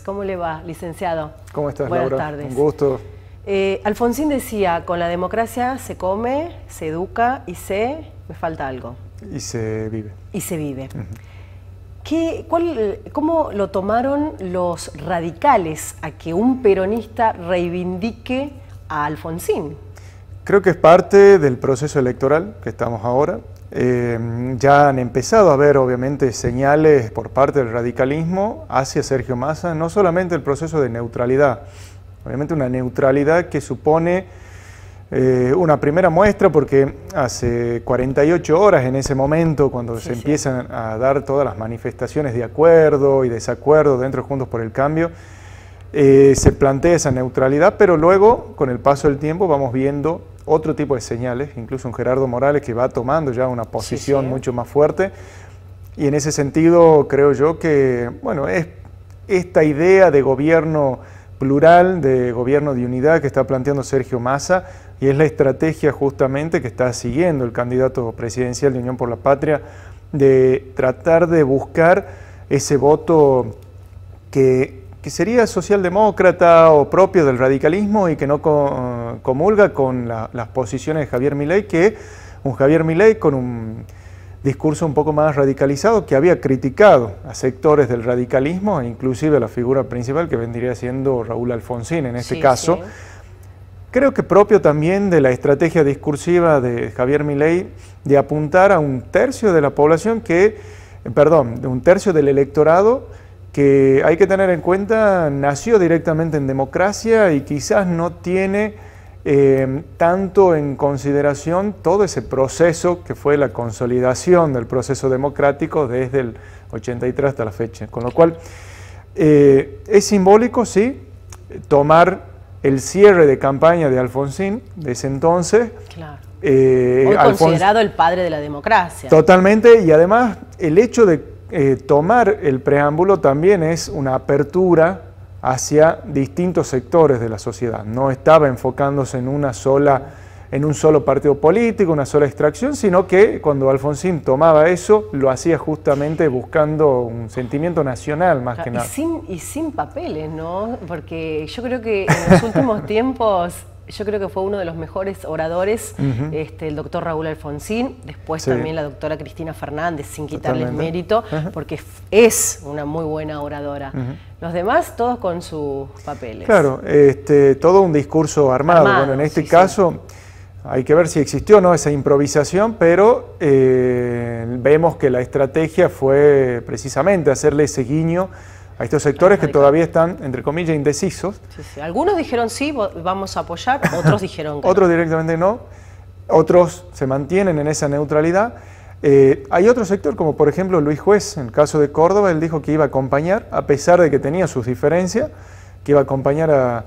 ¿Cómo le va, licenciado? ¿Cómo estás, Buenas Laura? tardes. Un gusto. Alfonsín decía, con la democracia se come, se educa y me falta algo. Y se vive. Y se vive. ¿Cómo lo tomaron los radicales a que un peronista reivindique a Alfonsín? Creo que es parte del proceso electoral que estamos ahora. Ya han empezado a haber, obviamente, señales por parte del radicalismo hacia Sergio Massa, no solamente el proceso de neutralidad, obviamente una neutralidad que supone una primera muestra, porque hace 48 horas en ese momento, cuando se empiezan a dar todas las manifestaciones de acuerdo y desacuerdo dentro de Juntos por el Cambio, se plantea esa neutralidad, pero luego, con el paso del tiempo, vamos viendo otro tipo de señales, incluso un Gerardo Morales que va tomando ya una posición mucho más fuerte, y en ese sentido creo yo que, bueno, es esta idea de gobierno plural, de gobierno de unidad que está planteando Sergio Massa, y es la estrategia justamente que está siguiendo el candidato presidencial de Unión por la Patria, de tratar de buscar ese voto que sería socialdemócrata o propio del radicalismo y que no comulga con las posiciones de Javier Milei, que un Javier Milei con un discurso un poco más radicalizado, que había criticado a sectores del radicalismo, inclusive a la figura principal que vendría siendo Raúl Alfonsín en este caso. Creo que propio también de la estrategia discursiva de Javier Milei de apuntar a un tercio de la población de un tercio del electorado que hay que tener en cuenta nació directamente en democracia y quizás no tiene tanto en consideración todo ese proceso que fue la consolidación del proceso democrático desde el 83 hasta la fecha. Con lo cual es simbólico, sí, tomar el cierre de campaña de Alfonsín de ese entonces. Claro. Hoy considerado el padre de la democracia. Totalmente, y además el hecho de tomar el preámbulo también es una apertura hacia distintos sectores de la sociedad. No estaba enfocándose en un solo partido político, una sola extracción, sino que cuando Alfonsín tomaba eso, lo hacía justamente buscando un sentimiento nacional más que nada. Y sin papeles, ¿no? Porque yo creo que en los últimos tiempos, yo creo que fue uno de los mejores oradores, el doctor Raúl Alfonsín, después también la doctora Cristina Fernández, sin quitarles mérito, porque es una muy buena oradora. Los demás, todos con sus papeles. Claro, todo un discurso armado. Bueno, en este caso hay que ver si existió o no esa improvisación, pero vemos que la estrategia fue precisamente hacerle ese guiño a estos sectores que todavía están, entre comillas, indecisos. Algunos dijeron sí, vamos a apoyar, otros dijeron que otros directamente no, otros se mantienen en esa neutralidad. Hay otro sector, como por ejemplo Luis Juez, en el caso de Córdoba, él dijo que iba a acompañar, a pesar de que tenía sus diferencias, que iba a acompañar a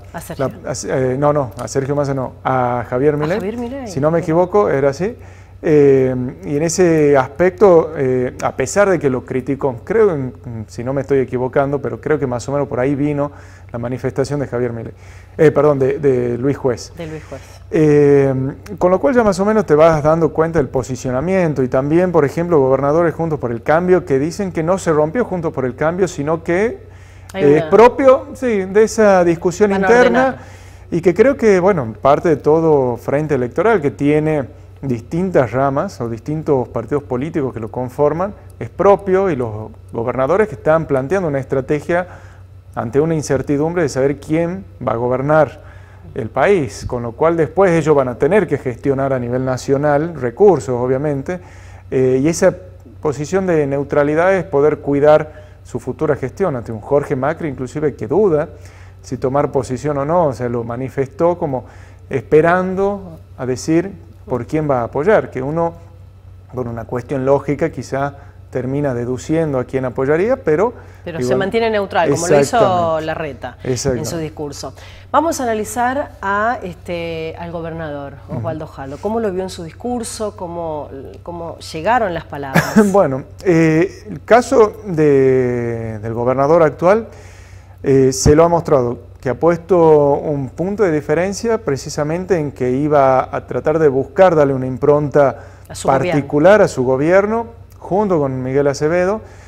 Sergio Massa no, a Javier Milei, si no me equivoco, era así. Y en ese aspecto, a pesar de que lo criticó, creo, si no me estoy equivocando, pero creo que más o menos por ahí vino la manifestación de Javier Milei, de Luis Juez. De Luis Juez. Con lo cual ya más o menos te vas dando cuenta del posicionamiento, y también, por ejemplo, gobernadores Juntos por el Cambio que dicen que no se rompió Juntos por el Cambio, sino que es propio de esa discusión interna, y que creo que, bueno, parte de todo frente electoral que tiene distintas ramas o distintos partidos políticos que lo conforman, es propio, y los gobernadores que están planteando una estrategia ante una incertidumbre de saber quién va a gobernar el país, con lo cual después ellos van a tener que gestionar a nivel nacional recursos, obviamente, y esa posición de neutralidad es poder cuidar su futura gestión ante un Jorge Macri, inclusive, que duda si tomar posición o no, o sea, lo manifestó como esperando a decir por quién va a apoyar, que uno, con una cuestión lógica, quizá termina deduciendo a quién apoyaría, pero igual, se mantiene neutral, como lo hizo Larreta en su discurso. Vamos a analizar al gobernador Osvaldo Jaldo. ¿Cómo lo vio en su discurso? ¿Cómo llegaron las palabras? Bueno, el caso del gobernador actual se lo ha mostrado, que ha puesto un punto de diferencia precisamente en que iba a tratar de buscar darle una impronta particular a su gobierno, junto con Miguel Acevedo,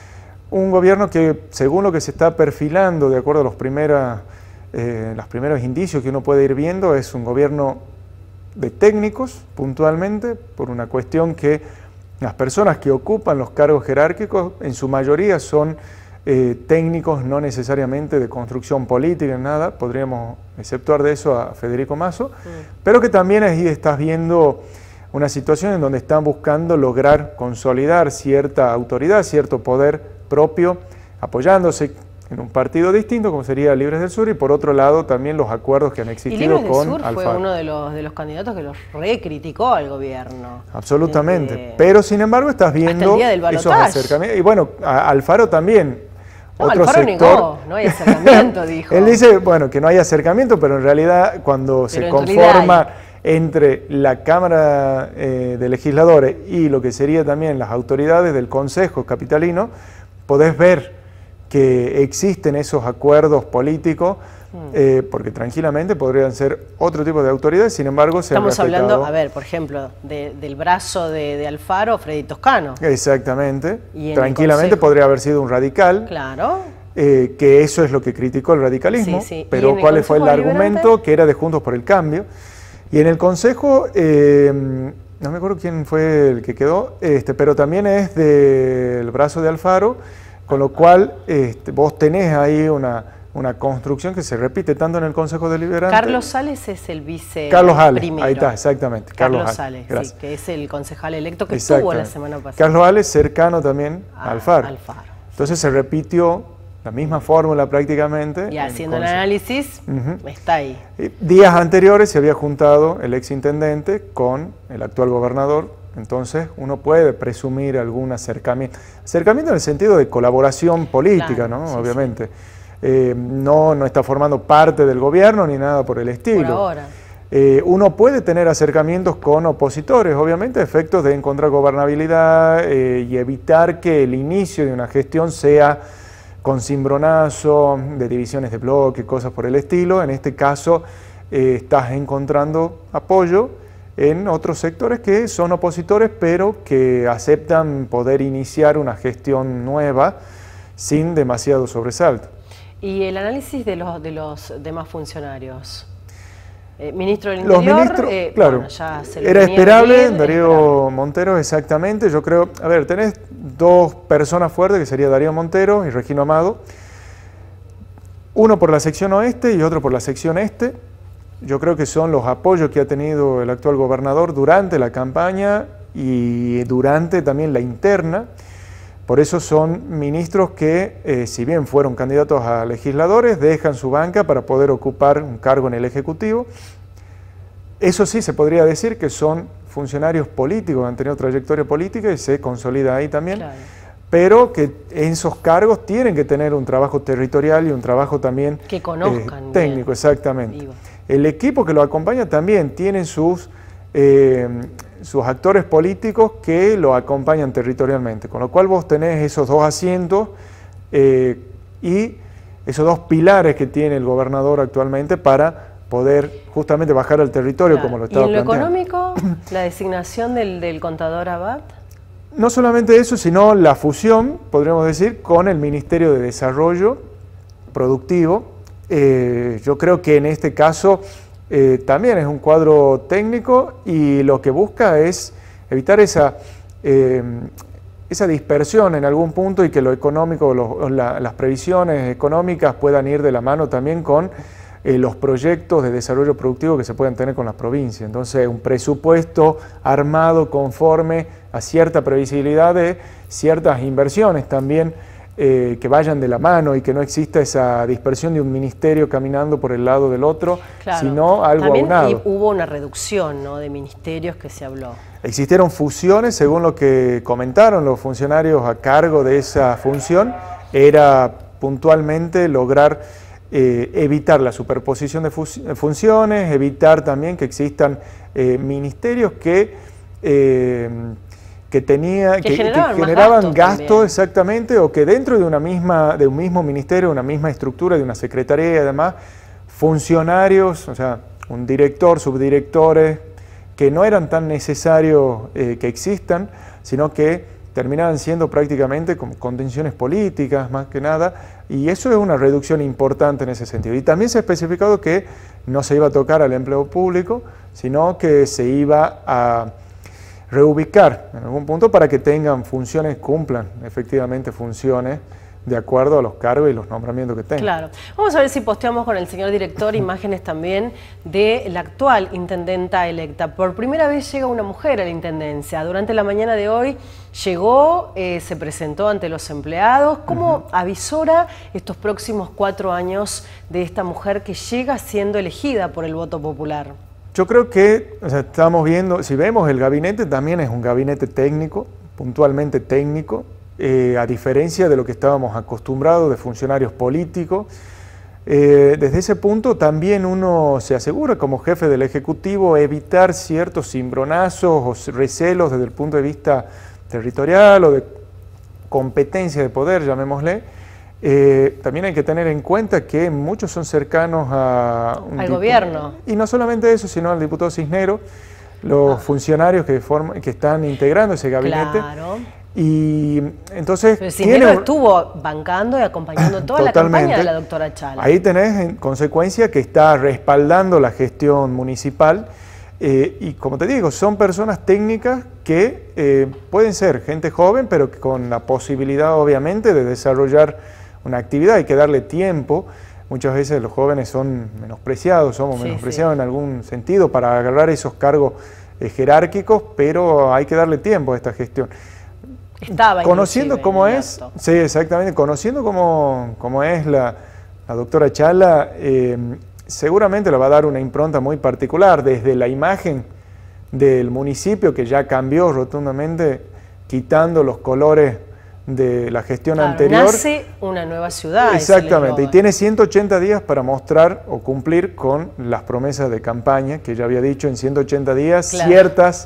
un gobierno que, según lo que se está perfilando, de acuerdo a los primeros indicios que uno puede ir viendo, es un gobierno de técnicos, puntualmente, por una cuestión que las personas que ocupan los cargos jerárquicos, en su mayoría son técnicos, no necesariamente de construcción política, nada, podríamos exceptuar de eso a Federico Masso, pero que también ahí estás viendo una situación en donde están buscando lograr consolidar cierta autoridad, cierto poder propio, apoyándose en un partido distinto, como sería Libres del Sur, y por otro lado también los acuerdos que han existido con Alfaro. Libres del Sur fue uno de los candidatos que los recriticó al gobierno. Absolutamente, pero sin embargo estás viendo esos acercamientos. Y bueno, Alfaro también. No, Alfaro negó, no hay acercamiento, dijo. Él dice, bueno, que no hay acercamiento, pero en realidad cuando se conforma entre la Cámara de Legisladores y lo que sería también las autoridades del Consejo Capitalino, podés ver que existen esos acuerdos políticos, porque tranquilamente podrían ser otro tipo de autoridades, sin embargo se han respetado. Estamos hablando, a ver, por ejemplo, del brazo de Alfaro, Freddy Toscano. Exactamente, tranquilamente podría haber sido un radical. Claro. Que eso es lo que criticó el radicalismo, pero ¿cuál fue el argumento? Que era de Juntos por el Cambio. Y en el Consejo, no me acuerdo quién fue el que quedó, pero también es del brazo de Alfaro, con lo cual vos tenés ahí una construcción que se repite tanto en el Consejo Deliberante. Carlos Sales es el vice Carlos Ales, ahí está, exactamente. Carlos Sales, sí, que es el concejal electo que estuvo la semana pasada. Carlos Ales cercano también a Alfaro. Entonces se repitió la misma fórmula prácticamente. Y haciendo el análisis, está ahí. Días anteriores se había juntado el exintendente con el actual gobernador, entonces uno puede presumir algún acercamiento. Acercamiento en el sentido de colaboración política, claro, ¿no? Sí, obviamente. Sí. No está formando parte del gobierno ni nada por el estilo. Por ahora. Uno puede tener acercamientos con opositores, obviamente, a efectos de encontrar gobernabilidad y evitar que el inicio de una gestión sea con cimbronazo, de divisiones de bloque, cosas por el estilo. En este caso estás encontrando apoyo en otros sectores que son opositores, pero que aceptan poder iniciar una gestión nueva sin demasiado sobresalto. ¿Y el análisis de los demás funcionarios? Ministro del Interior, los ministros, claro, bueno, ya se era esperable, Darío Montero, exactamente. Yo creo, a ver, tenés dos personas fuertes, que sería Darío Montero y Regino Amado. Uno por la sección oeste y otro por la sección este. Yo creo que son los apoyos que ha tenido el actual gobernador durante la campaña y durante también la interna. Por eso son ministros que, si bien fueron candidatos a legisladores, dejan su banca para poder ocupar un cargo en el Ejecutivo. Eso sí, se podría decir que son funcionarios políticos, han tenido trayectoria política y se consolida ahí también, claro, pero que en esos cargos tienen que tener un trabajo territorial y un trabajo también que conozcan técnico, bien. Exactamente. Vivo. El equipo que lo acompaña también tiene sus actores políticos que lo acompañan territorialmente, con lo cual vos tenés esos dos asientos y esos dos pilares que tiene el gobernador actualmente para poder justamente bajar al territorio, claro, como lo estaba planteando. ¿Y en lo económico, la designación del contador Abad? No solamente eso, sino la fusión, podríamos decir, con el Ministerio de Desarrollo Productivo. Yo creo que en este caso también es un cuadro técnico y lo que busca es evitar esa dispersión en algún punto y que lo económico, las previsiones económicas puedan ir de la mano también con los proyectos de desarrollo productivo que se puedan tener con la provincia. Entonces, un presupuesto armado conforme a cierta previsibilidad de ciertas inversiones también que vayan de la mano y que no exista esa dispersión de un ministerio caminando por el lado del otro, claro, sino algo también aunado. Hubo una reducción, ¿no?, de ministerios que se habló. Existieron fusiones, según lo que comentaron los funcionarios a cargo de esa función, era puntualmente lograr evitar la superposición de funciones, evitar también que existan ministerios que generaban gastos exactamente, o que dentro de un mismo ministerio, una misma estructura, de una secretaría y además, funcionarios, o sea, un director, subdirectores, que no eran tan necesarios que existan, sino que terminaban siendo prácticamente como contenciones políticas más que nada, y eso es una reducción importante en ese sentido. Y también se ha especificado que no se iba a tocar al empleo público, sino que se iba a reubicar en algún punto para que tengan funciones, cumplan efectivamente funciones de acuerdo a los cargos y los nombramientos que tengan. Claro. Vamos a ver si posteamos con el señor director imágenes también de la actual intendenta electa. Por primera vez llega una mujer a la intendencia. Durante la mañana de hoy llegó, se presentó ante los empleados. ¿Cómo avisora estos próximos 4 años de esta mujer que llega siendo elegida por el voto popular? Yo creo que, estamos viendo, si vemos el gabinete, también es un gabinete técnico, puntualmente técnico, a diferencia de lo que estábamos acostumbrados de funcionarios políticos. Desde ese punto también uno se asegura como jefe del Ejecutivo evitar ciertos cimbronazos o recelos desde el punto de vista territorial o de competencia de poder, llamémosle. También hay que tener en cuenta que muchos son cercanos al gobierno. Y no solamente eso, sino al diputado Cisneros, los funcionarios que están integrando ese gabinete. Claro. Y entonces... Pero Cisneros estuvo bancando y acompañando toda la campaña de la doctora Chala. Ahí tenés en consecuencia que está respaldando la gestión municipal y como te digo, son personas técnicas que pueden ser gente joven, pero que con la posibilidad obviamente de desarrollar una actividad. Hay que darle tiempo. Muchas veces los jóvenes son menospreciados, somos menospreciados en algún sentido para agarrar esos cargos jerárquicos, pero hay que darle tiempo a esta gestión. Estaba conociendo cómo es, sí, exactamente, conociendo cómo es la doctora Chala, seguramente le va a dar una impronta muy particular, desde la imagen del municipio que ya cambió rotundamente, quitando los colores de la gestión anterior. Nace una nueva ciudad. Exactamente, y tiene 180 días para mostrar o cumplir con las promesas de campaña, que ya había dicho en 180 días, ciertas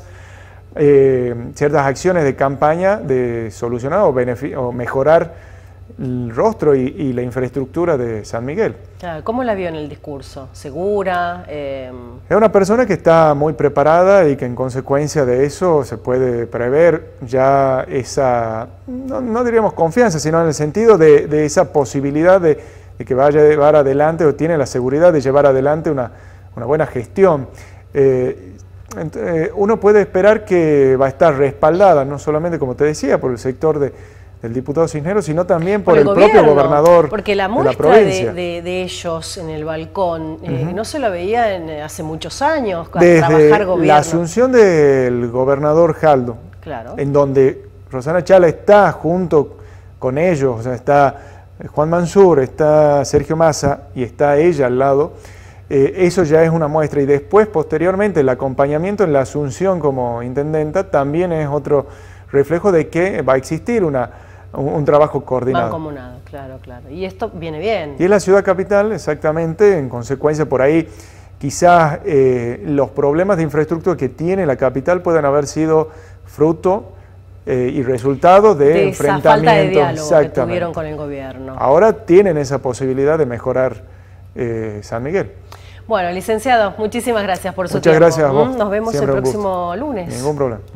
acciones de campaña de solucionar o mejorar el rostro y la infraestructura de San Miguel. Claro, ¿cómo la vio en el discurso? ¿Segura? Es una persona que está muy preparada y que en consecuencia de eso se puede prever ya esa, no diríamos confianza, sino en el sentido de esa posibilidad de que vaya a llevar adelante o tiene la seguridad de llevar adelante una buena gestión. Uno puede esperar que va a estar respaldada, no solamente, como te decía, por el sector del diputado Cisneros, sino también por el propio gobernador. Porque la muestra de ellos en el balcón no se lo veía hace muchos años, desde trabajar gobierno. La asunción del gobernador Jaldo, en donde Rosana Chala está junto con ellos, o sea, está Juan Mansur, está Sergio Massa y está ella al lado. Eso ya es una muestra, y después, posteriormente, el acompañamiento en la asunción como intendenta también es otro reflejo de que va a existir un trabajo coordinado. Mancomunado, claro. Y esto viene bien. Y es la ciudad capital, exactamente, en consecuencia por ahí quizás los problemas de infraestructura que tiene la capital puedan haber sido fruto y resultado de enfrentamientos. Esa falta de diálogo que tuvieron con el gobierno. Ahora tienen esa posibilidad de mejorar San Miguel. Bueno, licenciado, muchísimas gracias por su tiempo. Muchas gracias a vos. Nos vemos el próximo lunes. Ningún problema.